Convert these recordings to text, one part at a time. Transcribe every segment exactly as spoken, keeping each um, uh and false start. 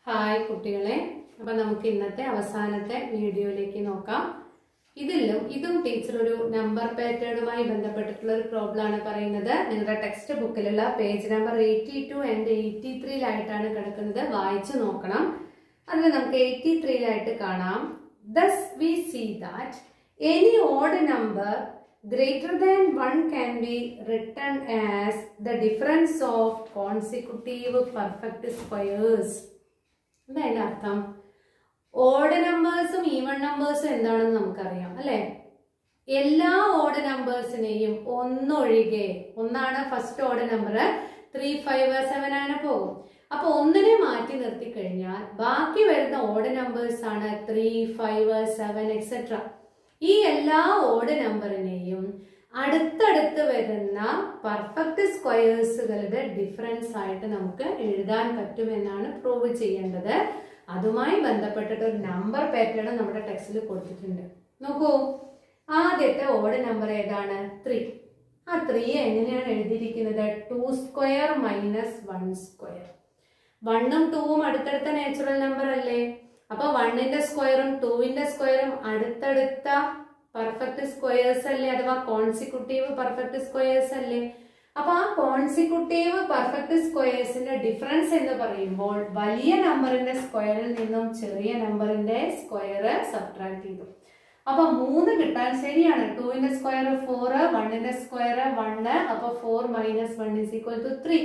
Hi കുട്ടികളെ, അപ്പം നമുക്ക് ഇന്നത്തെ അവസാനത്തെ വീഡിയോയിലേക്ക് നോക്കാം. ഇതിലും ഇതും ടീച്ചർ ഒരു നമ്പർ പാറ്റേണുമായി ബന്ധപ്പെട്ടിട്ടുള്ള ഒരു പ്രോബ്ലം ആണ് പറയുന്നത്. നിങ്ങളുടെ ടെക്സ്റ്റ് ബുക്കിലുള്ള page number eighty two and eighty ത്രീയിലായിട്ടാണ് കിടക്കുന്നത്. വായിച്ചു നോക്കണം. അതിൽ നമുക്ക് എയ്റ്റി ത്രീയിലായിട്ട് കാണാം. Thus we see that any odd number greater than one can be written as the difference of consecutive perfect squares. എന്താ അർത്ഥം? ഓഡ് നമ്പേഴ്സും ഈവൺ നമ്പേഴ്സും എന്താണെന്ന് നമുക്കറിയാം അല്ലെ. എല്ലാ ഓഡ് നമ്പേഴ്സിനെയും ഒന്നൊഴികെ, ഒന്നാണ് first odd number, three five seven ആണ് പോകും. അപ്പൊ ഒന്നിനെ മാറ്റി നിർത്തി കഴിഞ്ഞാൽ ബാക്കി വരുന്ന ഓഡ് നമ്പേഴ്സ് ആണ് ത്രീ ഫൈവ് സെവൻ എക്സെട്ര. ഈ എല്ലാ ഓഡ് നമ്പറിനെയും അടുത്തടുത്ത് വരുന്ന പെർഫെക്റ്റ് സ്ക്വയേഴ്സുകളുടെ ഡിഫറൻസ് ആയിട്ട് നമുക്ക് എഴുതാൻ പറ്റുമെന്നാണ് പ്രൂവ് ചെയ്യേണ്ടത്. അതുമായി ബന്ധപ്പെട്ടിട്ട് ഒരു നമ്പർ പാറ്റേൺ നമ്മുടെ ടെക്സ്റ്റിൽ കൊടുത്തിട്ടുണ്ട്. നോക്കൂ, ആദ്യത്തെ ഓഡ് നമ്പർ ഏതാണ്? ത്രീ. ആ ത്രീ എങ്ങനെയാണ് എഴുതിയിരിക്കുന്നത്? Two square minus one square. വണ്ണും ടൂവും അടുത്തടുത്ത നാച്ചുറൽ നമ്പർ അല്ലേ. അപ്പൊ വണ്ണിന്റെ സ്ക്വയറും ടൂവിന്റെ സ്ക്വയറും അടുത്തടുത്ത പെർഫെക്റ്റ് സ്ക്വയേഴ്സ് അല്ലേ, അഥവാ കോൺസിക്യൂട്ടീവ് പെർഫെക്റ്റ് സ്ക്വയേഴ്സ് അല്ലേ. അപ്പൊ ആ കോൺസിക്യൂട്ടീവ് പെർഫെക്റ്റ് സ്ക്വയേഴ്സിന്റെ ഡിഫറൻസ് എന്ന് പറയുമ്പോൾ വലിയ നമ്പറിന്റെ സ്ക്വയറിൽ നിന്നും ചെറിയ നമ്പറിന്റെ സ്ക്വയർ സബ്ട്രാക്ട് ചെയ്തു. അപ്പൊ മൂന്ന് കിട്ടാൻ ശരിയാണ്. ടൂവിന്റെ സ്ക്വയർ ഫോർ, വണ്ണിന്റെ സ്ക്വയർ വണ്ണ്. അപ്പൊ four minus one is equal to three.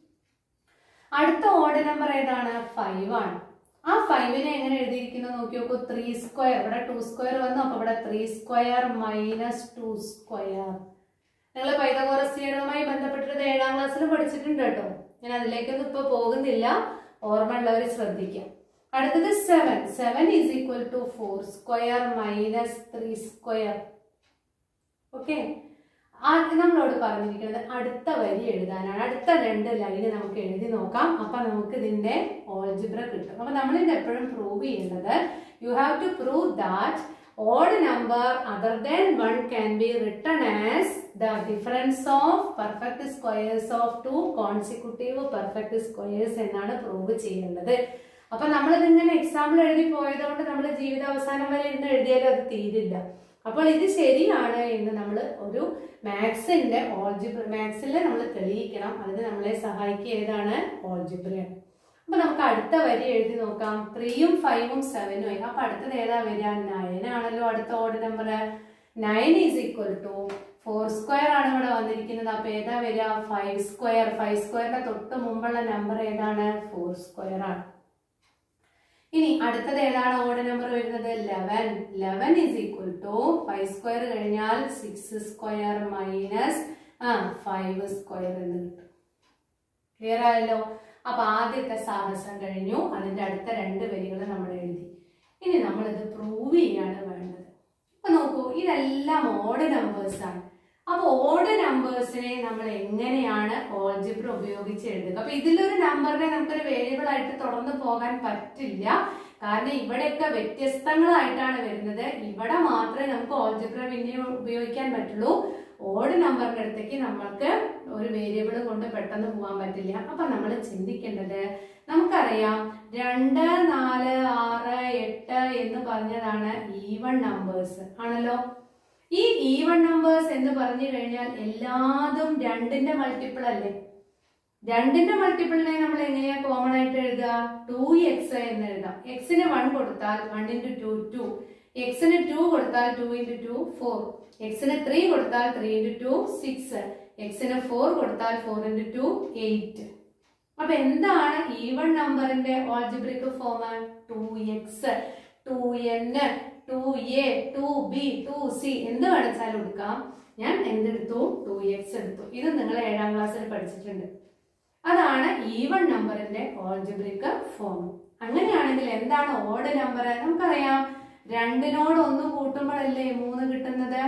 അടുത്ത ഓഡ് നമ്പർ ഏതാണ്? ഫൈവ് ആണ്. ആ ഫൈവിനെ എങ്ങനെ എഴുതിയിരിക്കുന്നു നോക്കി നോക്കൂ. ത്രീ സ്ക്വയർ, ഇവിടെ ടു സ്ക്വയർ വന്നു. അപ്പൊ ഇവിടെ three square minus two square. നിങ്ങൾ പൈതഗോറസ് തിയറവുമായി ബന്ധപ്പെട്ടിട്ട് ഏഴാം ക്ലാസ്സിൽ പഠിച്ചിട്ടുണ്ട് കേട്ടോ. ഞാൻ അതിലേക്കൊന്നും ഇപ്പൊ പോകുന്നില്ല, ഓർമ്മ ഉള്ളവർ ശ്രദ്ധിക്കാം. അടുത്തത് seven. Seven is equal to four square minus three square. Okay, നമ്മളോട് പറഞ്ഞിരിക്കുന്നത് അടുത്ത വരി എഴുതാനാണ്. അടുത്ത രണ്ട് ലൈന് നമുക്ക് എഴുതി നോക്കാം. അപ്പൊ നമുക്ക് ഇതിന്റെ ഓൾജിബ്ര കിട്ടും. അപ്പൊ നമ്മൾ ഇത് എപ്പോഴും പ്രൂവ് ചെയ്യേണ്ടത്, you have to prove that odd number other than one can be written as the difference of perfect squares of two consecutive perfect squares എന്നാണ് പ്രൂവ് ചെയ്യേണ്ടത്. അപ്പൊ നമ്മൾ ഇതിങ്ങനെ എക്സാമ്പിൾ എഴുതി പോയതുകൊണ്ട് നമ്മൾ ജീവിത അവസാനം വരെ ഇന്ന് എഴുതിയാലും അത് തീരില്ല. അപ്പോൾ ഇത് ശരിയാണ് എന്ന് നമ്മൾ ഒരു മാത്സിന്റെ ഓൾജിബ്ര മാത്സിൽ നമ്മൾ തെളിയിക്കണം. അതിന് നമ്മളെ സഹായിക്കുക ഏതാണ്? ഓൾജിബ്രയാണ്. അപ്പൊ നമുക്ക് അടുത്ത വരി എഴുതി നോക്കാം. ത്രീയും ഫൈവും സെവനും ആയി. അപ്പൊ അടുത്തത് ഏതാ വരിക? നയൻ ആണല്ലോ അടുത്ത odd number. Nine is equal to four square ആണ് ഇവിടെ വന്നിരിക്കുന്നത്. അപ്പൊ ഏതാ വരിക? Five square. ഫൈവ് സ്ക്വയറിന്റെ തൊട്ട് മുമ്പുള്ള നമ്പർ ഏതാണ്? ഫോർ സ്ക്വയർ ആണ്. ഇനി അടുത്തത് ഏതാണ് ഓഡ് നമ്പർ വരുന്നത്? Eleven. Eleven is equal to five square കഴിഞ്ഞാൽ സിക്സ് സ്ക്വയർ മൈനസ് ആ ഫൈവ് സ്ക്വയർ എന്ന് കിട്ടും. ക്ലിയർ ആയല്ലോ. അപ്പൊ ആദ്യത്തെ സാഹസം കഴിഞ്ഞു. അതിന്റെ അടുത്ത രണ്ട് വരികൾ നമ്മൾ എഴുതി. ഇനി നമ്മൾ ഇത് പ്രൂവ് ചെയ്യാണ് വേണ്ടത്. അപ്പൊ നോക്കൂ, ഇതെല്ലാം ഓഡ് നമ്പേഴ്സ് ആണ്. അപ്പൊ ഓഡ് നമ്പേഴ്സിനെ നമ്മൾ എങ്ങനെയാണ് ഓൾജിബ്ര ഉപയോഗിച്ച് എഴുതുക? അപ്പൊ ഇതിലൊരു നമ്പറിനെ നമുക്കൊരു വേരിയബിൾ ആയിട്ട് തുടർന്ന് പോകാൻ പറ്റില്ല. കാരണം ഇവിടെയൊക്കെ വ്യത്യസ്തങ്ങളായിട്ടാണ് വരുന്നത്. ഇവിടെ മാത്രമേ നമുക്ക് ഓൾജിബ്ര പിന്നെ ഉപയോഗിക്കാൻ പറ്റുള്ളൂ. ഓഡ് നമ്പറിന്റെ അടുത്തേക്ക് നമ്മൾക്ക് ഒരു വേരിയബിൾ കൊണ്ട് പെട്ടെന്ന് പോകാൻ പറ്റില്ല. അപ്പൊ നമ്മൾ ചിന്തിക്കേണ്ടത്, നമുക്കറിയാം രണ്ട് നാല് ആറ് എട്ട് എന്ന് പറഞ്ഞതാണ് ഈവൺ നമ്പേഴ്സ് ആണല്ലോ. ഈ ഈവൺ നമ്പേഴ്സ് എന്ന് പറഞ്ഞു കഴിഞ്ഞാൽ എല്ലാതും രണ്ടിന്റെ മൾട്ടിപ്പിൾ അല്ലേ. രണ്ടിന്റെ മൾട്ടിപ്പിളിനെ നമ്മൾ എങ്ങനെയാ കോമൺ ആയിട്ട് എഴുതുക? ടു എക്സ് എന്ന് എഴുതാം. എക്സിന് വൺ കൊടുത്താൽ വൺ ഇൻറ്റു ടു ടു, എക്സിന് ടു കൊടുത്താൽ ടു ഇൻറ്റു ടു ഫോർ, എക്സിന് ത്രീ കൊടുത്താൽ ത്രീ ഇൻറ്റു ടു സിക്സ്, എക്സിന് ഫോർ കൊടുത്താൽ ഫോർ ഇൻറ്റു ടു എയ്റ്റ്. അപ്പൊ എന്താണ് ഈവൺ നമ്പറിന്റെ algebraic form? Two x, two n, two a, two b, two c എന്ത് വേണിച്ചാലും എടുക്കാം. ഞാൻ എന്തെടുത്തു? ടു എക്സ് എടുത്തു. ഇത് നിങ്ങൾ ഏഴാം ക്ലാസ്സിൽ പഠിച്ചിട്ടുണ്ട്. അതാണ് ഈവൺ നമ്പറിന്റെ ഓൾജിബ്രിക് ഫോം. അങ്ങനെയാണെങ്കിൽ എന്താണ് ഓഡ് നമ്പർ? നമുക്കറിയാം രണ്ടിനോട് ഒന്ന് കൂട്ടുമ്പോഴല്ലേ മൂന്ന് കിട്ടുന്നത്.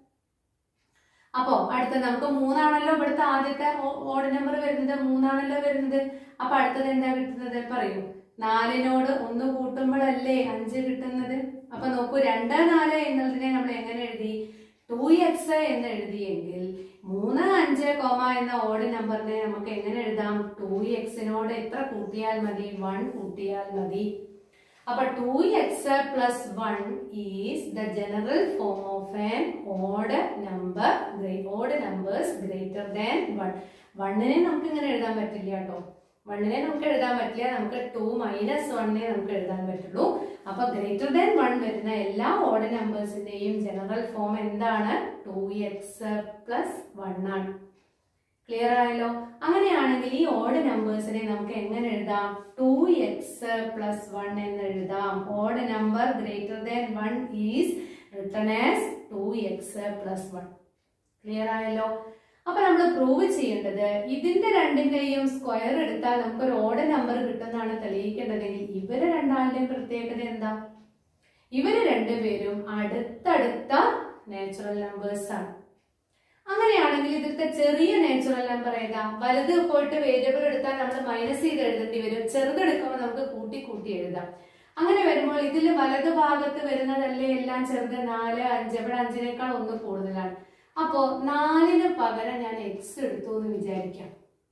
അപ്പോ അടുത്ത നമുക്ക് മൂന്നാണല്ലോ ഇവിടുത്തെ ആദ്യത്തെ ഓഡ് നമ്പർ വരുന്നത്, മൂന്നാണല്ലോ വരുന്നത്. അപ്പൊ അടുത്തത് എന്താ കിട്ടുന്നത്? പറയൂ. നാലിനോട് ഒന്ന് കൂട്ടുമ്പോഴല്ലേ അഞ്ച് കിട്ടുന്നത്. അപ്പൊ നോക്കൂ, രണ്ട് നാല് എന്നുള്ളതിനെ നമ്മൾ എങ്ങനെ എഴുതി? ടു എക്സ് എന്ന് എഴുതിയെങ്കിൽ മൂന്ന് അഞ്ച് കോമ എന്ന ഓഡ് നമ്പറിനെ നമുക്ക് എങ്ങനെ എഴുതാം? ടു എക്സിനോട് എത്ര കൂട്ടിയാൽ മതി? വൺ കൂട്ടിയാൽ മതി. അപ്പൊ two x plus one is the general form of an odd number odd numbers greater than one. വണ്ണിനെ നമുക്ക് ഇങ്ങനെ എഴുതാൻ പറ്റില്ല കേട്ടോ. വണ്ണിനെ നമുക്ക് എഴുതാൻ പറ്റില്ല. നമുക്ക് ടു മൈനസ് വണ്ണിനെ നമുക്ക് എഴുതാൻ പറ്റുള്ളൂ. അപ്പൊ ഗ്രേറ്റർ ദാൻ വൺ വരുന്ന എല്ലാ ഓഡ് നമ്പേഴ്സിന്റെയും ജനറൽ ഫോം എന്താണ്? ടു എക്സ് പ്ലസ് വൺ ആണ്. ക്ലിയർ ആയല്ലോ? അങ്ങനെയാണെങ്കിൽ ഈ ഓഡ് നമ്പേഴ്സിനെ നമുക്ക് എങ്ങനെ എഴുതാം? ടു എക്സ് പ്ലസ് വൺ എന്ന് എഴുതാം. Odd number greater than one is written as two x plus one. Clear ആയല്ലോ? അപ്പൊ നമ്മൾ പ്രൂവ് ചെയ്യേണ്ടത് ഇതിന്റെ രണ്ടിന്റെയും സ്ക്വയർ എടുത്താൽ നമുക്ക് ഒരു ഓഡ് നമ്പർ കിട്ടുന്നതാണ് തെളിയിക്കേണ്ടതെങ്കിൽ ഇവര് രണ്ടാളുടെയും പ്രത്യേകത എന്താ? ഇവര് രണ്ടുപേരും അടുത്തടുത്ത നാച്ചുറൽ നമ്പേഴ്സ് ആണ്. അങ്ങനെയാണെങ്കിൽ ഇതിലത്തെ ചെറിയ നാച്ചുറൽ നമ്പർ ഏതാ? വലുത് പോയിട്ട് വേരിയബിൾ എടുത്താൽ നമ്മൾ മൈനസ് ചെയ്ത് എഴുതേണ്ടി വരും. ചെറുതെടുക്കുമ്പോൾ നമുക്ക് കൂട്ടി കൂട്ടി എഴുതാം. അങ്ങനെ വരുമ്പോൾ ഇതിൽ വലത് ഭാഗത്ത് വരുന്നതല്ലേ എല്ലാം ചെറുത്? നാല് അഞ്ച്. ഇവിടെ അഞ്ചിനേക്കാൾ ഒന്ന് കൂടുതലാണ്. അപ്പോ നാലിന് പകരം ഞാൻ എക്സ് എടുത്തു എന്ന് വിചാരിക്കാം.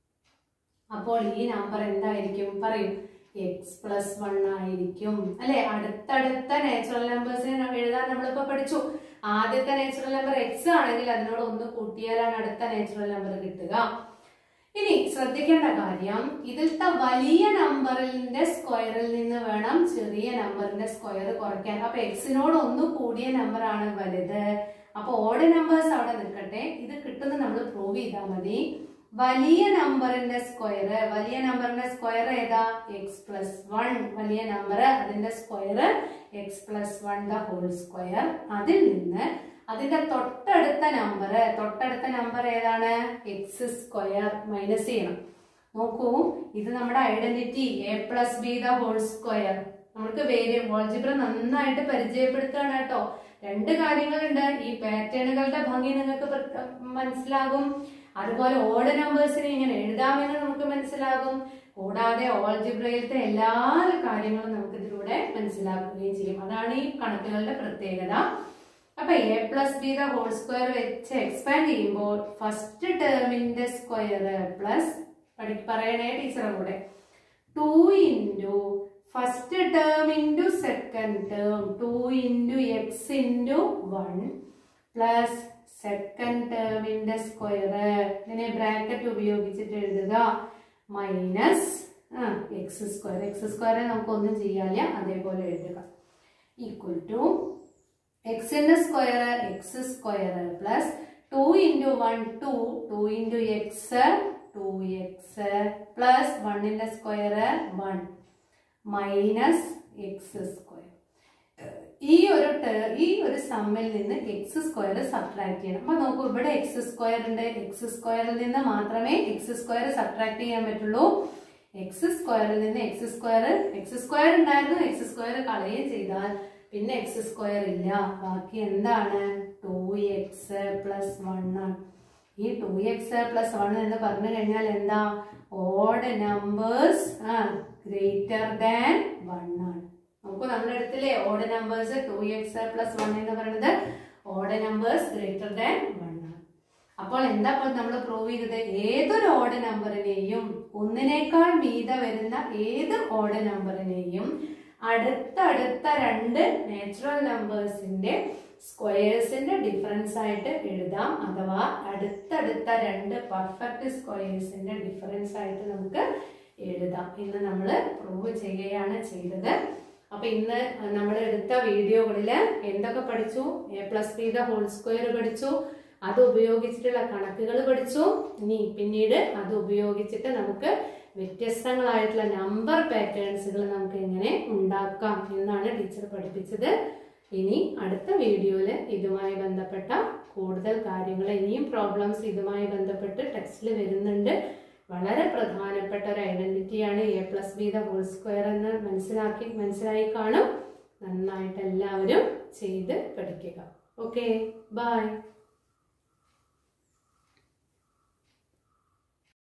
അപ്പോൾ ഈ നമ്പർ എന്തായിരിക്കും? പറയും. എക്സ് പ്ലസ് വൺ ആയിരിക്കും അല്ലെ? അടുത്തടുത്ത നാച്ചുറൽ നമ്പേഴ്സിനെ എഴുതാൻ നമ്മളിപ്പോ പഠിച്ചു. ആദ്യത്തെ നാച്ചുറൽ നമ്പർ എക്സ് ആണെങ്കിൽ അതിനോട് ഒന്ന് കൂട്ടിയാലാണ് അടുത്ത നാച്ചുറൽ നമ്പർ കിട്ടുക. ഇനി ശ്രദ്ധിക്കേണ്ട കാര്യം, ഇതിലത്തെ വലിയ നമ്പറിന്റെ സ്ക്വയറിൽ നിന്ന് വേണം ചെറിയ നമ്പറിന്റെ സ്ക്വയർ കുറയ്ക്കാൻ. അപ്പൊ എക്സിനോട് ഒന്ന് കൂടിയ നമ്പർ ആണ് വലുത്. അപ്പൊ ഓഡ് നമ്പേഴ്സ് അവിടെ നിൽക്കട്ടെ. ഇത് കിട്ടുന്നത് നമ്മൾ പ്രൂവ് ചെയ്താൽ മതി. വലിയ നമ്പറിന്റെ സ്ക്വയർ വലിയ നമ്പറിന്റെ സ്ക്വയർ ഏതാ? X plus one. വലിയ നമ്പർ അതിന്റെ square x plus one the whole square. അതിൽ നിന്ന് അതിന്റെ തൊട്ടടുത്ത നമ്പർ തൊട്ടടുത്ത നമ്പർ ഏതാണ്? എക്സ് സ്ക്വയർ മൈനസ് ചെയ്യണം. നോക്കൂ, ഇത് നമ്മുടെ identity a plus b the whole square. നമുക്ക് വേരിയബിൾ ആൾജിബ്ര നന്നായിട്ട് പരിചയപ്പെടുത്തുകയാണ് കേട്ടോ. രണ്ട് കാര്യങ്ങളുണ്ട്. ഈ പാറ്റേണുകളുടെ ഭംഗി നിങ്ങൾക്ക് മനസ്സിലാകും. അതുപോലെ ഓഡ് നമ്പേഴ്സിനെ ഇങ്ങനെ എഴുതാമെന്ന് നമുക്ക് മനസ്സിലാകും. കൂടാതെ ആൾജിബ്രയിലത്തെ എല്ലാ കാര്യങ്ങളും നമുക്ക് ഇതിലൂടെ മനസ്സിലാക്കുകയും ചെയ്യും. അതാണ് ഈ കണക്കുകളുടെ പ്രത്യേകത. അപ്പൊ a plus b the whole square വെച്ച് എക്സ്പാൻഡ് ചെയ്യുമ്പോൾ ഫസ്റ്റ് ടേമിന്റെ സ്ക്വയർ പ്ലസ് പറയണേ ടീച്ചറെ കൂടെ two into first term into second term two into x into one plus second ടേമിന്റെ സ്ക്വയർ ഇതിനെ ബ്രാക്കറ്റ് ഉപയോഗിച്ചിട്ട് എഴുതുക minus x square. X square നമുക്കൊന്നും ചെയ്യാല്ല, അതേപോലെ എഴുതുക. ഈക്വൽ ടു എക്സിന്റെ square x square plus two into one two two into x two x plus വണ്ണിന്റെ square one minus x square. ഈ ഒരു ഈ ഒരു സമ്മിൽ നിന്ന് എക്സ് സ്ക്വയർ സബ്ട്രാക്ട് ചെയ്യണം. അപ്പൊ നോക്കൂ, ഇവിടെ എക്സ് സ്ക്വയർ ഉണ്ട്. എക്സ് സ്ക്വയറിൽ നിന്ന് മാത്രമേ എക്സ് സ്ക്വയർ സബ്ട്രാക്ട് ചെയ്യാൻ പറ്റുള്ളൂ. എക്സ് സ്ക്വയറിൽ നിന്ന് എക്സ് സ്ക്വയർ എക്സ് സ്ക്വയർ ഉണ്ടായിരുന്നു, എക്സ് സ്ക്വയർ കളയുകയും ചെയ്താൽ പിന്നെ എക്സ് സ്ക്വയർ ഇല്ല. ബാക്കി എന്താണ്? ടു എക്സ് പ്ലസ് വൺ ആണ്. ഈ ടു എക്സ് പ്ലസ് വൺ എന്ന് പറഞ്ഞു കഴിഞ്ഞാൽ എന്താ? Odd numbers greater than one ആണ്. നമുക്ക് നമ്മുടെ അടുത്തില്ലേ odd numbers two x plus one എന്ന് പറയുന്നത് odd numbers greater than one ആണ്. അപ്പോൾ എന്താ നമ്മൾ പ്രൂവ് ചെയ്തത്? ഏതൊരു ഓഡ് നമ്പറിനെയും ഒന്നിനേക്കാൾ മീതെ വരുന്ന ഏത് ഓഡ് നമ്പറിനെയും അടുത്തടുത്ത രണ്ട് നാച്ചുറൽ നമ്പേഴ്സിന്റെ സ്ക്വയേഴ്സിന്റെ ഡിഫറൻസ് ആയിട്ട് എഴുതാം. അഥവാ അടുത്തടുത്ത രണ്ട് പെർഫെക്റ്റ് സ്ക്വയേഴ്സിന്റെ ഡിഫറൻസ് ആയിട്ട് നമുക്ക് എഴുതാം. ഇന്ന് നമ്മൾ പ്രൂവ് ചെയ്യുകയാണ് ചെയ്തത്. അപ്പൊ ഇന്ന് നമ്മൾ എടുത്ത വീഡിയോകളില് എന്തൊക്കെ പഠിച്ചു? A plus b the whole square പഠിച്ചു. അത് ഉപയോഗിച്ചിട്ടുള്ള കണക്കുകൾ പഠിച്ചു. ഇനി പിന്നീട് അത് ഉപയോഗിച്ചിട്ട് നമുക്ക് വ്യത്യസ്തങ്ങളായിട്ടുള്ള നമ്പർ പാറ്റേൺസുകൾ നമുക്ക് എങ്ങനെ ഉണ്ടാക്കാം എന്നാണ് ടീച്ചർ പഠിപ്പിച്ചത്. ഇനി അടുത്ത വീഡിയോയില് ഇതുമായി ബന്ധപ്പെട്ട കൂടുതൽ കാര്യങ്ങൾ, ഇനിയും പ്രോബ്ലംസ് ഇതുമായി ബന്ധപ്പെട്ട് ടെക്സ്റ്റിൽ വരുന്നുണ്ട്. വളരെ പ്രധാനപ്പെട്ട ഒരു ഐഡന്റിറ്റിയാണ് a plus b the whole square എന്ന് മനസ്സിലാക്കി മനസ്സിലായി കാണും. നന്നായിട്ട് എല്ലാവരും ചെയ്ത് പഠിക്കുക. Okay, by.